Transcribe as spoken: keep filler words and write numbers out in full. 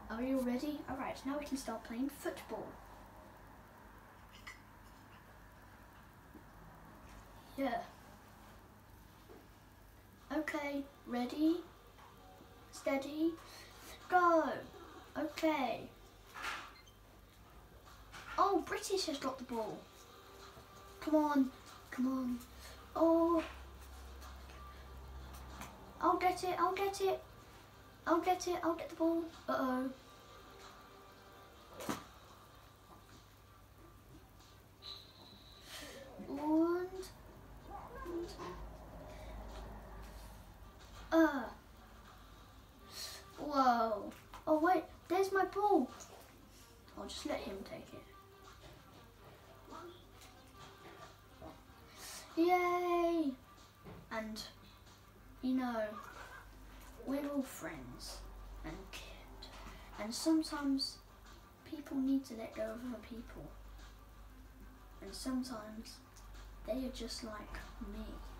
Are you ready? Alright, now we can start playing football. Yeah. Okay, ready, steady, go. Okay. Oh, British has got the ball. Come on, come on. Oh. I'll get it, I'll get it. I'll get it, I'll get the ball. Uh-oh. And... Uh. Whoa. Oh wait, there's my ball. I'll just let him take it. Yay! And, you know, we're all friends and kid. And sometimes people need to let go of other people. And sometimes they are just like me.